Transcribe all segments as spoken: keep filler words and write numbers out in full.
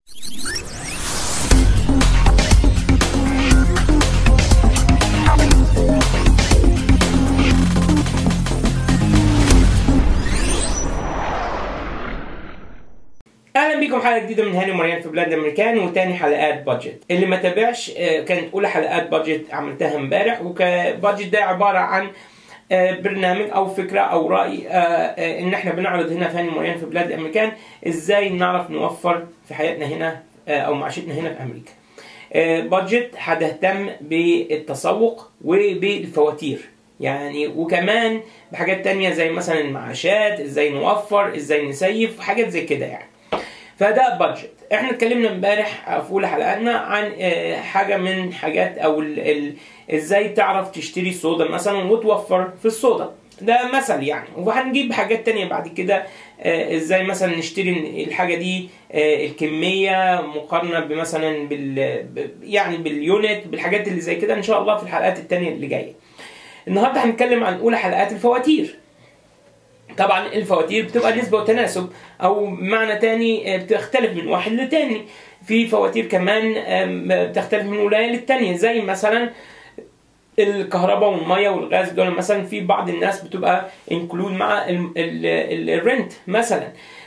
اهلا بيكم حلقه جديده من هاني ومريان في بلاد الامريكان، وتاني حلقات بادجت. اللي ما تابعش كانت اولى حلقات بادجت عملتها امبارح، وكبادجت ده عباره عن برنامج او فكره او راي ان احنا بنعرض هنا في هاني ومريان في بلاد الامريكان ازاي نعرف نوفر في حياتنا هنا او معيشتنا هنا في امريكا. بادجت هتهتم بالتسوق وبالفواتير يعني، وكمان بحاجات تانية زي مثلا المعاشات، ازاي نوفر، ازاي نسيف، حاجات زي كده يعني. فده بادجت. احنا اتكلمنا امبارح في اولى حلقاتنا عن حاجه من حاجات او ال ال ازاي تعرف تشتري صودا مثلا وتوفر في الصودا، ده مثل يعني. وهنجيب حاجات تانية بعد كده، ازاي مثلا نشتري الحاجه دي الكميه مقارنه بمثلا بال يعني باليونت، بالحاجات اللي زي كده ان شاء الله في الحلقات التانية اللي جايه. النهارده هنتكلم عن اولى حلقات الفواتير. طبعا الفواتير بتبقى نسبة وتناسب، او معنى تاني بتختلف من واحد لتاني. في فواتير كمان بتختلف من ولاية للتانية، زي مثلا الكهرباء والمية والغاز، دول مثلا في بعض الناس بتبقى انكلود مع الرنت مثلا،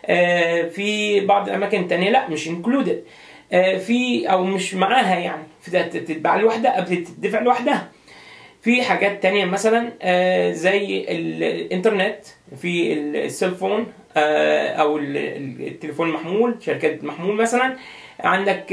في بعض الاماكن التانية لا مش انكلودد، في او مش معاها يعني بتتباع لوحدها، بتدفع لوحدها. في حاجات تانية مثلا زي الانترنت، في السيلفون او التليفون المحمول، شركات المحمول مثلا، عندك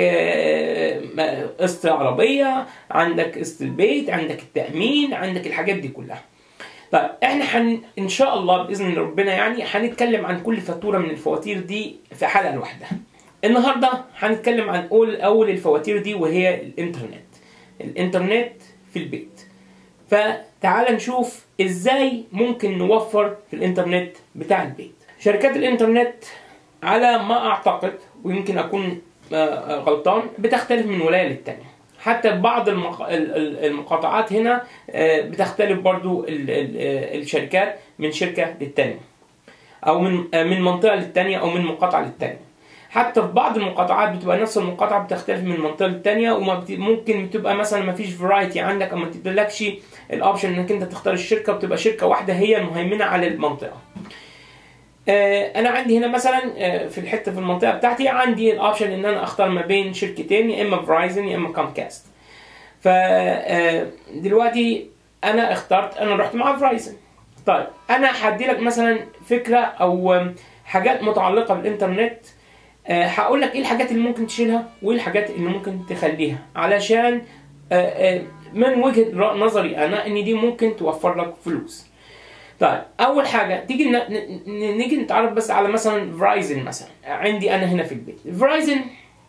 قسط عربية، عندك قسط البيت، عندك التأمين، عندك الحاجات دي كلها. طيب احنا حن ان شاء الله باذن ربنا يعني هنتكلم عن كل فاتورة من الفواتير دي في حلقة لوحدها. النهارده هنتكلم عن اول اول الفواتير دي، وهي الانترنت. الانترنت في البيت. فتعال نشوف ازاي ممكن نوفر في الانترنت بتاع البيت. شركات الانترنت على ما اعتقد، ويمكن اكون غلطان، بتختلف من ولاية للتانية. حتى بعض المقاطعات هنا بتختلف برضو الشركات من شركة للتانية، او من من منطقة للتانية، او من مقاطعة للتانية. حتى في بعض المقاطعات بتبقى نفس المقاطعة بتختلف من منطقة للتانية، وممكن بتبقى مثلا ما فيش فرايتي عندك، او ما تدلكش الاوبشن انك انت تختار الشركة، وتبقى شركة واحدة هي المهيمنة على المنطقة. انا عندي هنا مثلا في الحتة في المنطقة بتاعتي عندي الاوبشن ان انا اختار ما بين شركتين، يا اما فرايزن يا اما كومكاست. فدلوقتي انا اخترت، انا رحت مع فرايزن. طيب انا هدي لك مثلا فكرة او حاجات متعلقة بالانترنت، هقول لك ايه الحاجات اللي ممكن تشيلها وايه الحاجات اللي ممكن تخليها، علشان من وجهة نظري انا ان دي ممكن توفر لك فلوس. طيب اول حاجه تيجي نيجي نتعرف بس على مثلا فرايزن. مثلا عندي انا هنا في البيت فرايزن،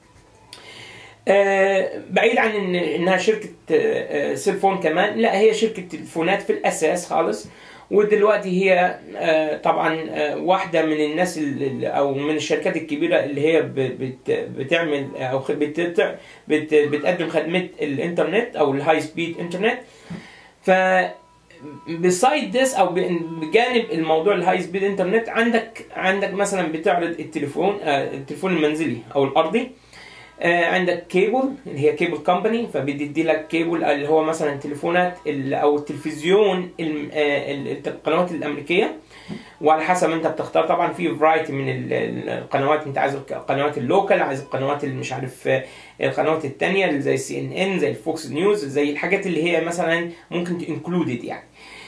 بعيد عن إن انها شركه سيلفون كمان، لا هي شركه تليفونات في الاساس خالص. ودلوقتي هي طبعا واحدة من الناس او من الشركات الكبيرة اللي هي بتعمل او بتقدم خدمة الانترنت او الهاي سبيد انترنت. ف بسايد ذس او بجانب الموضوع الهاي سبيد انترنت، عندك عندك مثلا بتعرض التليفون التليفون المنزلي او الارضي، عندك كيبل اللي هي كيبل كومباني، فبيدي لك كيبل اللي هو مثلا تليفونات او التلفزيون القنوات الامريكيه، وعلى حسب انت بتختار. طبعا في فرايتي من القنوات، انت عايز القنوات اللوكال، عايز القنوات اللي مش عارف القنوات الثانيه زي سي ان ان، زي الفوكس نيوز، زي الحاجات اللي هي مثلا ممكن انكلودد يعني،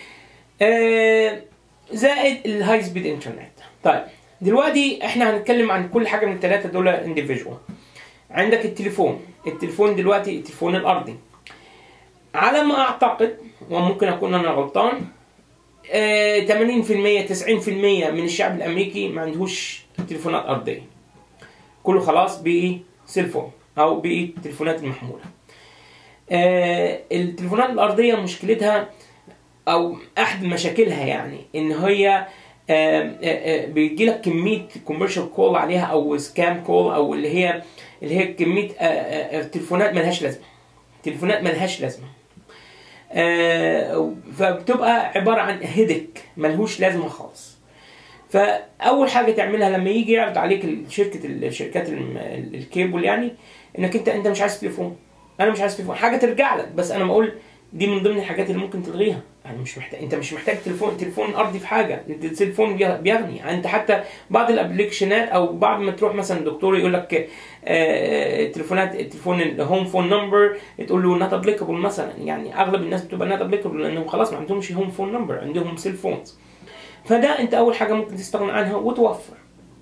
زائد الهاي سبيد انترنت. طيب دلوقتي احنا هنتكلم عن كل حاجه من الثلاثه دول انديفيدوال. عندك التليفون التليفون دلوقتي التليفون الارضي، على ما اعتقد وممكن اكون انا غلطان، ثمانين بالمئة تسعين بالمئة من الشعب الامريكي ما عندهوش تليفونات ارضيه، كله خلاص بقي سيلفون او بقي تليفونات المحموله. التليفونات الارضيه مشكلتها او احد مشاكلها يعني ان هي بيجي لك كميه كوميرشال كول عليها، او سكام كول، او اللي هي اللي هي كميه تليفونات ملهاش لازمه، تليفونات ملهاش لازمه، فبتبقى عباره عن هيدك ملهوش لازمه خالص. فاول حاجه تعملها لما يجي يعرض عليك شركه الشركات الكيبل يعني انك انت انت مش عايز تليفون، انا مش عايز تليفون، حاجه ترجع لك. بس انا بقول دي من ضمن الحاجات اللي ممكن تلغيها. يعني مش محتاج، انت مش محتاج تليفون تليفون ارضي في حاجه، التليفون بيغني. يعني انت حتى بعض الابلكيشنات او بعد ما تروح مثلا دكتور يقول لك التليفونات التليفون الهوم فون نمبر تقول له نوت ابليكابل مثلا، يعني اغلب الناس بتبقى نوت ابليكابل لانهم خلاص ما عندهمش هوم فون نمبر، عندهم سيل فونز. فده انت اول حاجه ممكن تستغنى عنها وتوفر.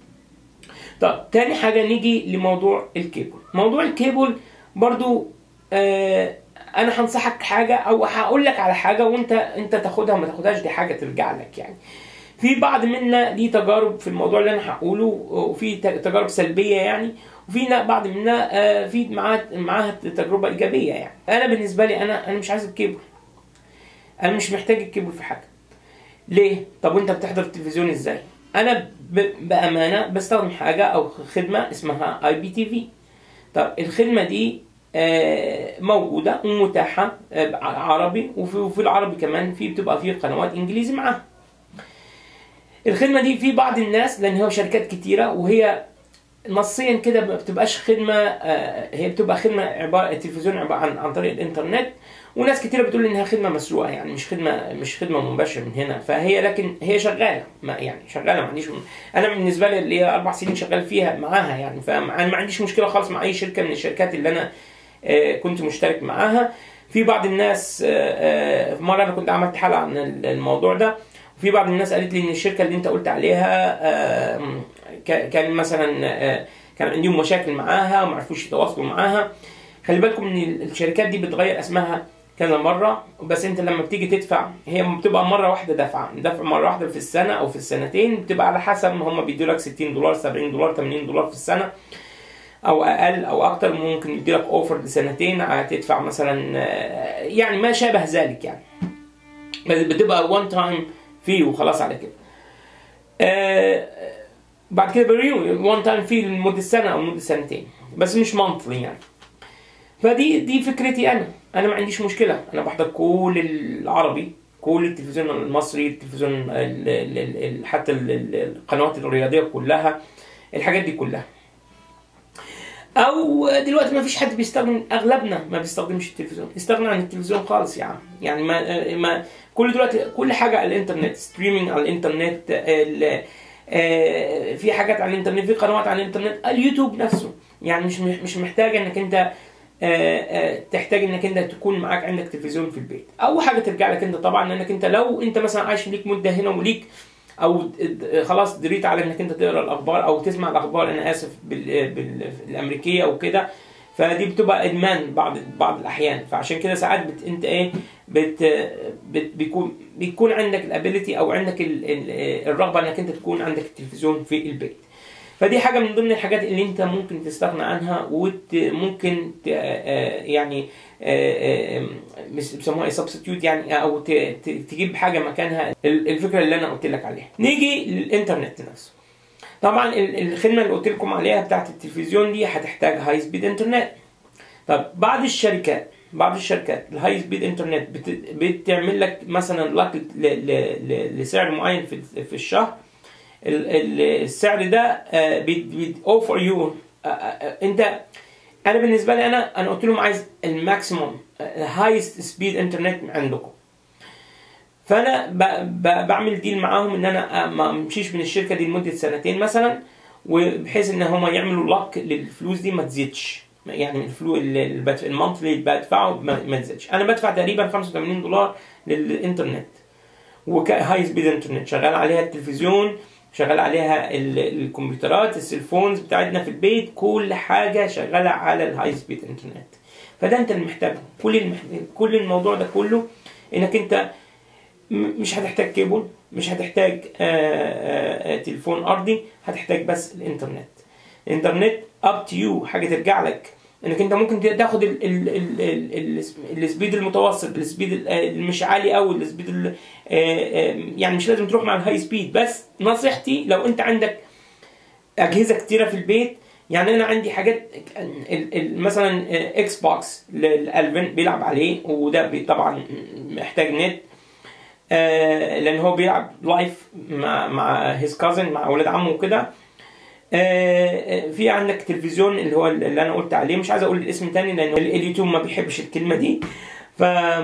طب تاني حاجه نيجي لموضوع الكيبل. موضوع الكيبل برضو آه انا هنصحك حاجه او هقول لك على حاجه وانت انت تاخدها ما تاخدهاش، دي حاجه ترجع لك. يعني في بعض منا ليه تجارب في الموضوع اللي انا هقوله، وفي تجارب سلبيه يعني، وفي بعض منا آه في معاها معاها تجربه ايجابيه. يعني انا بالنسبه لي انا انا مش عايز الكيبل، انا مش محتاج الكيبل في حاجه. ليه؟ طب وانت بتحضر التلفزيون ازاي؟ انا بامانه بستخدم حاجه او خدمه اسمها اي بي تي في. طب الخدمه دي موجوده ومتاحه عربي، وفي العربي كمان في بتبقى فيه قنوات انجليزي معاها. الخدمه دي في بعض الناس لان هو شركات كتيره وهي نصيا كده ما بتبقاش خدمه، هي بتبقى خدمه عباره التلفزيون عباره عن عن طريق الانترنت، وناس كتيره بتقول انها خدمه مسروقه، يعني مش خدمه مش خدمه مباشره من هنا. فهي لكن هي شغاله، ما يعني شغاله، ما عنديش. انا بالنسبه لي اللي هي اربع سنين شغال فيها معاها يعني، فانا ما عنديش مشكله خالص مع اي شركه من الشركات اللي انا كنت مشترك معاها. في بعض الناس في مره انا كنت عملت حلقه عن الموضوع ده، وفي بعض الناس قالت لي ان الشركه اللي انت قلت عليها كان مثلا كان عندهم مشاكل معاها وما عرفوش يتواصلوا معاها. خلي بالكم ان الشركات دي بتغير اسمها كذا مره، بس انت لما بتيجي تدفع هي بتبقى مره واحده دفعه دفع مره واحده في السنه او في السنتين، بتبقى على حسب ما هم بيدوا لك ستين دولار سبعين دولار ثمانين دولار في السنه او اقل او اكتر. ممكن يدي لك اوفر لسنتين هتدفع مثلا يعني ما شابه ذلك يعني، بس بتبقى وان تايم فيه وخلاص على كده. آه بعد كده بريو وان تايم فيه لمده سنه او مده سنتين، بس مش مانثلي يعني. فدي دي فكرتي انا انا ما عنديش مشكله، انا بحضر كل العربي، كل التلفزيون المصري، التلفزيون ال ال ال حتى ال القنوات الرياضيه كلها، الحاجات دي كلها. او دلوقتي ما فيش حد بيستخدم، اغلبنا ما بيستخدمش التلفزيون، استغنى عن التلفزيون خالص يعني. يعني ما ما كل دلوقتي كل حاجه على الانترنت، ستريمينج على الانترنت، في حاجات على الانترنت، في قنوات على الانترنت، اليوتيوب نفسه. يعني مش مش محتاج انك انت تحتاج انك انت تكون معاك عندك تلفزيون في البيت. اول حاجه ترجع لك انت طبعا، انك انت لو انت مثلا عايش ليك مده هنا وليك او خلاص دريت على انك انت تقرا الاخبار او تسمع الاخبار، انا اسف بالامريكيه او كده، فدي بتبقى ادمان بعض بعض الاحيان. فعشان كده ساعات بت انت ايه بت, بت بيكون بيكون عندك الابيليتي او عندك الرغبه انك انت تكون عندك التلفزيون في البيت. فدي حاجه من ضمن الحاجات اللي انت ممكن تستغنى عنها، وممكن يعني بيسموها سبستيوت يعني، او تجيب حاجه مكانها الفكره اللي انا قلت لك عليها. نيجي للانترنت نفسه. طبعا الخدمه اللي قلت لكم عليها بتاعت التلفزيون دي هتحتاج هاي سبيد انترنت. طب بعض الشركات بعض الشركات الهاي سبيد انترنت بتعمل لك مثلا لك لسعر معين في في الشهر. السعر ده بيوفر يو انت. انا بالنسبه لي انا انا قلت لهم عايز الماكسيموم هايست سبيد انترنت عندكم. فانا بعمل ديل معاهم ان انا ما امشيش من الشركه دي لمده سنتين مثلا، وبحيث ان هم يعملوا لك للفلوس دي ما تزيدش. يعني الفلوس المونثلي اللي بدفعه ما تزيدش. انا بدفع تقريبا خمسة وثمانين دولار للانترنت، وهاي سبيد انترنت شغال عليها التلفزيون، شغال عليها الكمبيوترات، السيلفونز بتاعتنا في البيت، كل حاجه شغاله على الهاي سبيد انترنت. فده انت المحتاجه. كل المحتاج. كل الموضوع ده كله انك انت مش هتحتاج كيبل، مش هتحتاج آآ آآ تليفون ارضي، هتحتاج بس الانترنت. الانترنت اب تو يو، حاجه ترجع لك انك انت ممكن تاخد السبيد المتوسط، السبيد مش عالي قوي، السبيد يعني مش لازم تروح مع الهاي سبيد. بس نصيحتي لو انت عندك اجهزه كتيره في البيت، يعني انا عندي حاجات مثلا اكس بوكس للالفن بيلعب عليه، وده طبعا محتاج نت. آه لان هو بيلعب لايف مع مع هيز كازن، مع اولاد عمه وكده. آه في عندك تلفزيون اللي هو اللي انا قلت عليه، مش عايز اقول الاسم تاني لان اليوتيوب ما بيحبش الكلمه دي. ف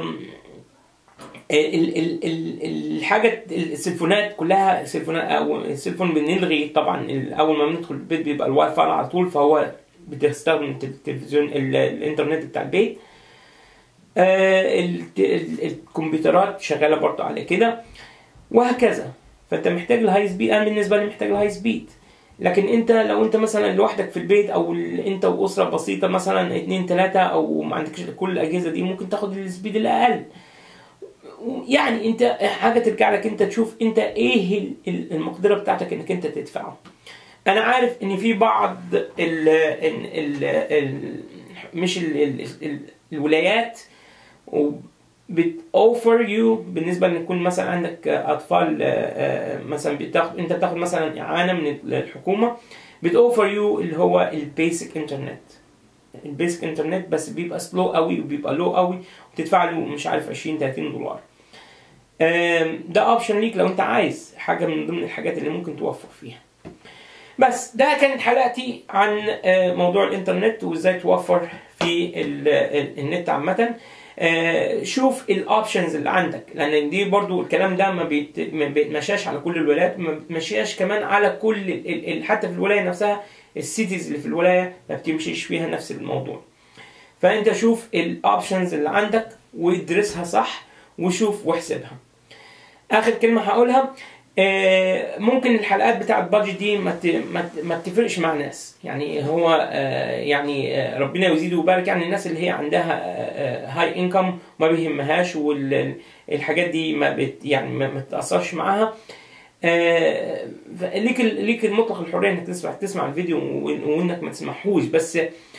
ال ال ال الحاجه السيلفونات كلها سيلفونات، او السيلفون بنلغي طبعا اول ما بندخل البيت بيبقى الواي فاي على طول، فهو بتستخدم التلفزيون الانترنت بتاع البيت. آه الكمبيوترات شغاله برضه على كده وهكذا. فانت محتاج الهاي سبيد، انا بالنسبه لي محتاج الهاي سبيد. لكن انت لو انت مثلا لوحدك في البيت او انت واسره بسيطه مثلا اتنين تلاته او ما عندكش كل الاجهزه دي، ممكن تاخد السبيد الاقل. يعني انت حاجه ترجع لك انت تشوف انت ايه المقدره بتاعتك انك انت تدفعه. انا عارف ان في بعض ال ال ال مش ال ال ال الولايات بتوفر يو بالنسبه ان يكون مثلا عندك اطفال، مثلا بتاخد انت بتاخد مثلا اعانه من الحكومه، بتوفر يو اللي هو البيسك انترنت. البيسك انترنت بس بيبقى سلو قوي وبيبقى لو قوي، وتدفع له مش عارف عشرين تلاتين دولار. ده اوبشن ليك لو انت عايز حاجه من ضمن الحاجات اللي ممكن توفر فيها. بس ده كانت حلقتي عن موضوع الانترنت وازاي توفر في النت عامه. شوف الاوبشنز اللي عندك، لان دي برضو الكلام ده ما بيتمشاش على كل الولايات، ما بيتمشاش كمان على كل حتى في الولايه نفسها. السيتيز اللي في الولايه ما بتمشيش فيها نفس الموضوع. فانت شوف الاوبشنز اللي عندك وادرسها صح وشوف واحسبها. اخر كلمه هقولها، ممكن الحلقات بتاعت بادجت دي ما تفرقش مع الناس، يعني هو يعني ربنا يزيد ويبارك، يعني الناس اللي هي عندها هاي انكم ما بيهمهاش والحاجات دي ما بت يعني ما تتاثرش معاها. ليك ليك المطلق الحريه انك تسمع تسمع الفيديو وانك ما تسمعهوش، بس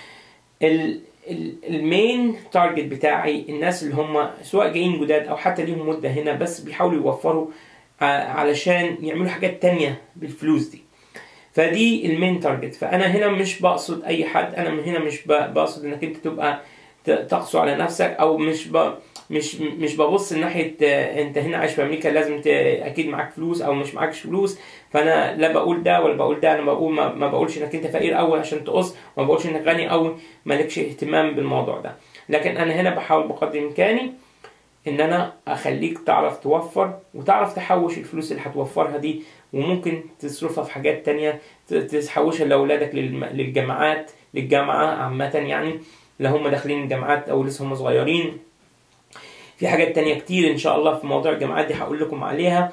المين تارجت بتاعي الناس اللي هم سواء جايين جداد او حتى ليهم مده هنا بس بيحاولوا يوفروا علشان يعملوا حاجات تانية بالفلوس دي. فدي المين تارجت. فانا هنا مش بقصد اي حد، انا هنا مش بقصد انك انت تبقى تقسو على نفسك، او مش ب... مش مش ببص ناحيه انت هنا عايش في امريكا لازم ت... اكيد معاك فلوس او مش معاكش فلوس. فانا لا بقول ده ولا بقول ده، انا بقول ما, ما بقولش انك انت فقير قوي عشان تقص، وما بقولش انك غني قوي مالكش اهتمام بالموضوع ده. لكن انا هنا بحاول بقدر امكاني ان انا اخليك تعرف توفر وتعرف تحوش الفلوس اللي هتوفرها دي، وممكن تصرفها في حاجات تانية، تحوشها لاولادك للجامعات للجامعه عامه، يعني لو هم داخلين الجامعات او لسه هم صغيرين. في حاجات تانية كتير ان شاء الله في موضوع الجامعات دي هقول لكم عليها.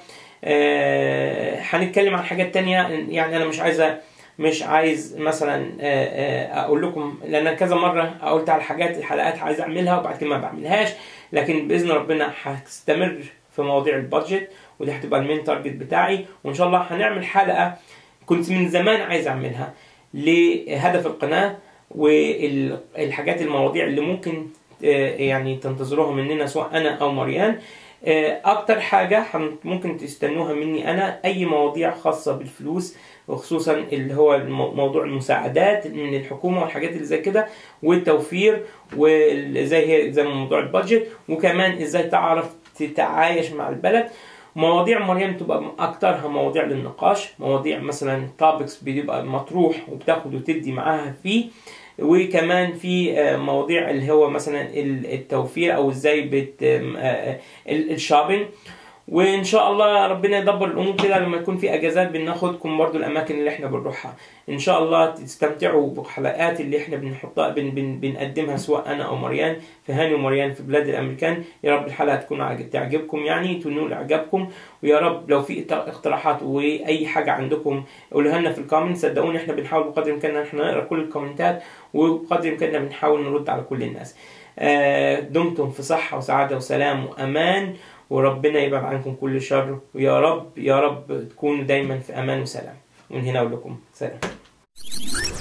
أه هنتكلم عن حاجات تانية، يعني انا مش عايزه مش عايز مثلا اقول لكم، لان كذا مره قلت على حاجات الحلقات عايز اعملها وبعد كده ما بعملهاش. لكن باذن ربنا هستمر في مواضيع البادجت، ودي هتبقى المين تارجت بتاعي. وان شاء الله هنعمل حلقه كنت من زمان عايز اعملها لهدف القناه والحاجات المواضيع اللي ممكن يعني تنتظروها مننا سواء انا او مريان. اكتر حاجه ممكن تستنوها مني انا اي مواضيع خاصه بالفلوس، وخصوصا اللي هو موضوع المساعدات من الحكومه والحاجات اللي زي كده، والتوفير، وازاي هي زي موضوع البادجت، وكمان ازاي تعرف تتعايش مع البلد. مواضيع مريم تبقى اكترها مواضيع للنقاش، مواضيع مثلا توبكس بيبقى مطروح وبتاخد وتدي معاها فيه، وكمان في مواضيع اللي هو مثلا التوفير او ازاي بت الشوبينج. وان شاء الله ربنا يدبر الامور كده، لما يكون في اجازات بناخدكم برضو الاماكن اللي احنا بنروحها. ان شاء الله تستمتعوا بالحلقات اللي احنا بنحطها بن بن بنقدمها سواء انا او مريان في هاني ومريان في بلاد الامريكان. يا رب الحلقه تكون تعجبكم، يعني تنول اعجابكم. ويا رب لو في اقتراحات واي حاجه عندكم قولوها لنا في الكومنت. صدقوني احنا بنحاول بقدر الامكان احنا نقرا كل الكومنتات، وبقدر الامكان بنحاول نرد على كل الناس. دمتم في صحه وسعاده وسلام وامان، وربنا يبعد عنكم كل شر، ويا رب يا رب تكونوا دايما في امان وسلام. ومن هنا اقول لكم سلام.